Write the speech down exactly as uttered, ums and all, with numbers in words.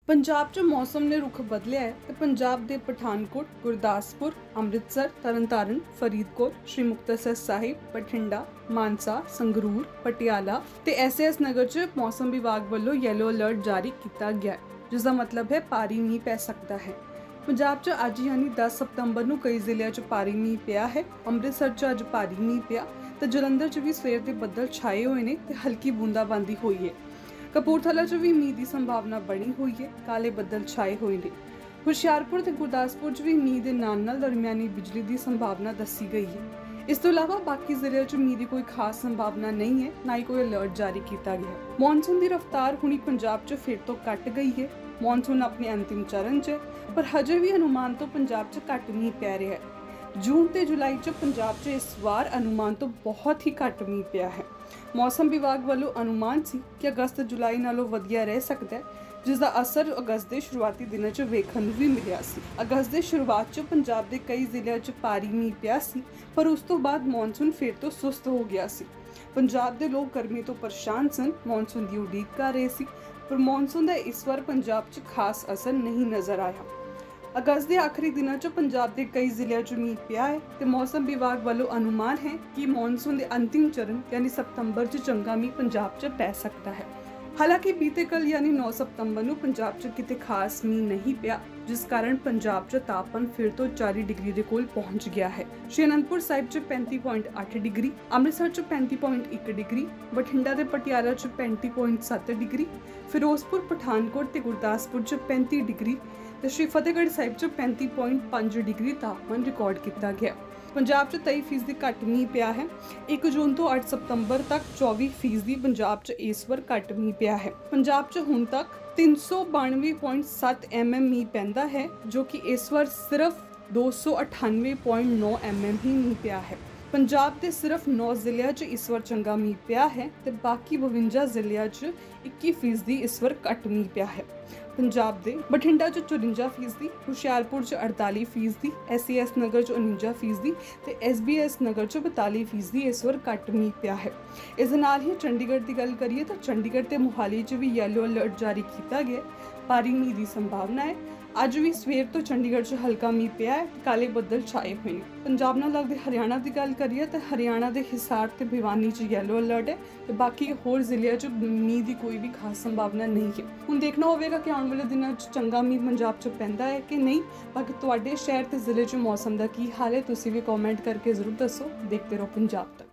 ਪੰਜਾਬ 'ਚ ਮੌਸਮ ਨੇ ਰੁਖ ਬਦਲਿਆ ਹੈ ਤੇ ਪੰਜਾਬ ਦੇ ਪਠਾਨਕੋਟ, ਗੁਰਦਾਸਪੁਰ, ਅੰਮ੍ਰਿਤਸਰ, ਤਰਨਤਾਰਨ, ਫਰੀਦਕੋਟ, ਸ਼੍ਰੀ ਮੁਕਤਸਰ ਸਾਹਿਬ, ਬਠਿੰਡਾ, ਮਾਨਸਾ, ਸੰਗਰੂਰ, ਪਟਿਆਲਾ ਤੇ ਐਸ ਐਸ ਨਗਰ 'ਚ ਮੌਸਮ ਵਿਭਾਗ ਵੱਲੋਂ ਯੈਲੋ ਅਲਰਟ ਜਾਰੀ ਕੀਤਾ ਗਿਆ ਹੈ, ਜਿਸ ਦਾ ਮਤਲਬ ਹੈ ਭਾਰੀ ਮੀਂਹ ਪੈ ਸਕਦਾ ਹੈ। ਪੰਜਾਬ 'ਚ ਅੱਜ ਯਾਨੀ ਦਸ ਸਤੰਬਰ ਨੂੰ ਕਈ ਜ਼ਿਲ੍ਹਿਆਂ 'ਚ ਭਾਰੀ ਮੀਂਹ ਪਿਆ ਹੈ। ਅੰਮ੍ਰਿਤਸਰ 'ਚ ਅੱਜ ਭਾਰੀ ਮੀਂਹ ਪਿਆ ਤੇ ਜਲੰਧਰ 'ਚ ਵੀ ਸਵੇਰ ਦੇ ਬੱਦਲ ਛਾਏ ਹੋਏ ਨੇ ਤੇ ਹਲਕੀ ਬੂੰਦਾਬਾਂਦੀ ਹੋਈ ਹੈ। ਕਪੂਰਥਲਾ 'ਚ ਵੀ ਮੀਂਹ ਦੀ ਸੰਭਾਵਨਾ ਬਣੀ ਹੋਈ ਹੈ, ਕਾਲੇ ਬੱਦਲ ਛਾਏ ਹੋਏ ਨੇ। ਹੁਸ਼ਿਆਰਪੁਰ ਤੇ ਗੁਰਦਾਸਪੁਰ 'ਚ ਵੀ ਮੀਂਹ ਦੇ ਨਾਲ ਨਾਲ ਦਰਮਿਆਨੀ ਬਿਜਲੀ ਦੀ ਸੰਭਾਵਨਾ ਦੱਸੀ ਗਈ ਹੈ। ਇਸ ਤੋਂ ਇਲਾਵਾ ਬਾਕੀ ਜ਼ਿਲ੍ਹਿਆਂ 'ਚ ਮੀਂਹ ਦੀ ਕੋਈ ਖਾਸ ਸੰਭਾਵਨਾ ਨਹੀਂ ਹੈ, ਨਾ ਹੀ ਕੋਈ ਅਲਰਟ ਜਾਰੀ ਕੀਤਾ ਗਿਆ। ਮੌਨਸੂਨ ਦੀ ਰਫ਼ਤਾਰ ਹੁਣੀ ਪੰਜਾਬ 'ਚ ਫਿਰ ਤੋਂ ਘਟ ਗਈ ਹੈ। ਮੌਨਸੂਨ ਆਪਣੇ ਅੰਤਿਮ ਚਰਨ 'ਚ ਹੈ, ਪਰ ਹਜੇ ਵੀ ਅਨੁਮਾਨ ਤੋਂ ਪੰਜਾਬ 'ਚ ਘੱਟ ਮੀਂਹ ਪੈ ਰਿਹਾ ਹੈ। ਜੂਨ ਤੇ ਜੁਲਾਈ 'ਚ ਪੰਜਾਬ 'ਚ ਇਸ ਵਾਰ ਅਨੁਮਾਨ ਤੋਂ ਬਹੁਤ ਹੀ ਘੱਟ ਮੀਂਹ ਪਿਆ ਹੈ। ਮੌਸਮ ਵਿਭਾਗ ਵੱਲੋਂ ਅਨੁਮਾਨ ਸੀ ਕਿ ਅਗਸਤ ਜੁਲਾਈ ਨਾਲੋਂ ਵਧੀਆ ਰਹਿ ਸਕਦਾ ਹੈ, ਜਿਸ ਦਾ ਅਸਰ ਅਗਸਤ ਦੇ ਸ਼ੁਰੂਆਤੀ ਦਿਨਾਂ 'ਚ ਵੇਖਣ ਨੂੰ ਵੀ ਮਿਲਿਆ ਸੀ। ਅਗਸਤ ਦੇ ਸ਼ੁਰੂਆਤ 'ਚ ਪੰਜਾਬ ਦੇ ਕਈ ਜ਼ਿਲ੍ਹਿਆਂ 'ਚ ਭਾਰੀ ਮੀਂਹ ਪਿਆ ਸੀ, ਪਰ ਉਸ ਤੋਂ ਬਾਅਦ ਮੌਨਸੂਨ ਫਿਰ ਤੋਂ ਸੁਸਤ ਹੋ ਗਿਆ ਸੀ। ਪੰਜਾਬ ਦੇ ਲੋਕ ਗਰਮੀ ਤੋਂ ਪਰੇਸ਼ਾਨ ਸਨ, ਮੌਨਸੂਨ ਦੀ ਉਡੀਕ ਕਰ ਰਹੇ ਸੀ, ਪਰ ਮੌਨਸੂਨ ਦਾ ਇਸ ਵਾਰ ਪੰਜਾਬ 'ਚ ਖਾਸ ਅਸਰ ਨਹੀਂ ਨਜ਼ਰ ਆਇਆ। ਅਗਸਤ ਦੇ ਆਖਰੀ ਦਿਨਾਂ 'ਚ ਪੰਜਾਬ ਦੇ ਕਈ ਜ਼ਿਲ੍ਹਿਆਂ 'ਚ ਮੀਂਹ ਪਿਆ ਹੈ ਤੇ ਮੌਸਮ ਵਿਭਾਗ ਵੱਲੋਂ ਅਨੁਮਾਨ ਹੈ ਕਿ ਮੌਨਸੂਨ ਦੇ ਅੰਤਿਮ ਚਰਨ ਯਾਨੀ ਸਤੰਬਰ 'ਚ ਚੰਗਾ ਮੀਂਹ ਪੰਜਾਬ 'ਚ ਪੈ ਸਕਦਾ ਹੈ। ਹਾਲਾਂਕਿ ਬੀਤੇ ਕੱਲ ਯਾਨੀ ਨੌ ਸਤੰਬਰ ਨੂੰ ਪੰਜਾਬ 'ਚ ਕਿਤੇ ਖਾਸ ਮੀਂਹ ਨਹੀਂ ਪਿਆ, ਜਿਸ ਕਾਰਨ ਪੰਜਾਬ 'ਚ ਤਾਪਮਾਨ ਫਿਰ ਤੋਂ ਚਾਲੀ ਡਿਗਰੀ ਦੇ ਕੋਲ ਪਹੁੰਚ ਗਿਆ ਹੈ। ਸ਼੍ਰੀ ਅਨੰਦਪੁਰ ਸਾਹਿਬ 'ਚ ਪੈਂਤੀ ਪੁਆਇੰਟ ਅੱਠ ਡਿਗਰੀ, ਅੰਮ੍ਰਿਤਸਰ 'ਚ ਪੈਂਤੀ ਪੁਆਇੰਟ ਇੱਕ ਡਿਗਰੀ, ਬਠਿੰਡਾ ਤੇ ਪਟਿਆਲਾ 'ਚ ਪੈਂਤੀ ਪੁਆਇੰਟ ਸੱਤ ਡਿਗਰੀ, ਫਿਰੋਜ਼ਪੁਰ, ਪਠਾਨਕੋਟ ਤੇ ਗੁਰਦਾਸਪੁਰ 'ਚ ਪੈਂਤੀ ਡਿਗਰੀ ਤੇ ਸ਼੍ਰੀ ਫਤਿਹਗੜ੍ਹ ਸਾਹਿਬ 'ਚ ਪੈਂਤੀ ਪੁਆਇੰਟ ਪੰਜ ਡਿਗਰੀ ਤਾਪਮਾਨ ਰਿਕਾਰਡ ਕੀਤਾ ਗਿਆ। ਪੰਜਾਬ 'ਚ ਤੇਈ ਫੀਸਦੀ ਘੱਟ ਮੀਂਹ ਪਿਆ ਹੈ। ਇੱਕ ਜੂਨ ਤੋਂ ਅੱਠ ਸਤੰਬਰ ਤੱਕ ਚੌਵੀ ਫੀਸਦੀ ਪੰਜਾਬ 'ਚ ਇਸ ਵਾਰ ਘੱਟ ਮੀਂਹ ਪਿਆ ਹੈ। ਪੰਜਾਬ 'ਚ ਹੁਣ ਤੱਕ ਤਿੰਨ ਸੌ ਬਾਨਵੇਂ ਪੁਆਇੰਟ ਸੱਤ ਐਮ ਐਮ ਮੀਂਹ ਪੈਂਦਾ ਹੈ, ਜੋ ਕਿ ਇਸ ਵਾਰ ਸਿਰਫ ਦੋ ਸੌ ਅਠਾਨਵੇਂ ਪੁਆਇੰਟ ਨੌ ਐਮ ਐਮ ਹੀ ਮੀਂਹ ਪਿਆ ਹੈ। ਪੰਜਾਬ ਦੇ ਸਿਰਫ ਨੌ ਜ਼ਿਲ੍ਹਿਆਂ 'ਚ ਇਸ ਵਾਰ ਚੰਗਾ ਮੀਂਹ ਪਿਆ ਹੈ ਤੇ ਬਾਕੀ ਬਵੰਜਾ ਜ਼ਿਲ੍ਹਿਆਂ 'ਚ ਇੱਕੀ ਫੀਸਦੀ ਇਸ ਵਾਰ ਘੱਟ ਮੀਂਹ ਪਿਆ ਹੈ। ਪੰਜਾਬ ਦੇ ਬਠਿੰਡਾ 'ਚ ਚੁਰੰਜਾ ਫੀਸਦੀ, ਹੁਸ਼ਿਆਰਪੁਰ 'ਚ ਅੜਤਾਲੀ ਫੀਸਦੀ, ਐਸ ਸੀ ਐਸ ਨਗਰ 'ਚ ਉਨੰਜਾ ਫੀਸਦੀ ਤੇ ਐਸ ਬੀ ਐਸ ਨਗਰ 'ਚ ਬਤਾਲੀ ਫੀਸਦੀ ਇਸ ਵਾਰ ਘੱਟ ਮੀਂਹ ਪਿਆ ਹੈ। ਇਸ ਦੇ ਨਾਲ ਹੀ ਚੰਡੀਗੜ੍ਹ ਦੀ ਗੱਲ ਕਰੀਏ ਤਾਂ ਚੰਡੀਗੜ੍ਹ ਤੇ ਮੁਹਾਲੀ 'ਚ ਵੀ ਯੈਲੋ ਅਲਰਟ ਜਾਰੀ ਕੀਤਾ ਗਿਆ। ਭਾਰੀ ਮੀਂਹ ਦੀ ਸੰਭਾਵਨਾ ਹੈ। ਅੱਜ ਵੀ ਸਵੇਰ ਤੋਂ ਚੰਡੀਗੜ੍ਹ 'ਚ ਹਲਕਾ ਮੀਂਹ ਪਿਆ ਹੈ ਤੇ ਕਾਲੇ ਬੱਦਲ ਛਾਏ ਹੋਏ ਨੇ। ਪੰਜਾਬ ਨਾਲ ਲੱਗਦੇ ਹਰਿਆਣਾ ਦੀ ਗੱਲ ਕਰੀਏ ਤਾਂ ਹਰਿਆਣਾ ਦੇ ਹਿਸਾਰ ਤੇ ਭਿਵਾਨੀ 'ਚ ਯੈਲੋ ਅਲਰਟ ਹੈ ਤੇ ਬਾਕੀ ਹੋਰ ਜ਼ਿਲ੍ਹਿਆਂ 'ਚ ਮੀਂਹ ਦੀ ਕੋਈ ਵੀ ਖਾਸ ਸੰਭਾਵਨਾ ਨਹੀਂ ਹੈ। ਹੁਣ ਦੇਖਣਾ ਹੋਵੇਗਾ ਕਿ ਆਉਣ ਵਾਲੇ ਦਿਨਾਂ 'ਚ ਚੰਗਾ ਮੀਂਹ ਪੰਜਾਬ 'ਚ ਪੈਂਦਾ ਹੈ ਕਿ ਨਹੀਂ। ਬਾਕੀ ਤੁਹਾਡੇ ਸ਼ਹਿਰ ਤੇ ਜ਼ਿਲ੍ਹੇ 'ਚ ਮੌਸਮ ਦਾ ਕੀ ਹਾਲ ਹੈ, ਤੁਸੀਂ ਵੀ ਕਮੈਂਟ ਕਰਕੇ ਜ਼ਰੂਰ ਦੱਸੋ। ਦੇਖਦੇ ਰਹੋ ਪੰਜਾਬ ਤੱਕ।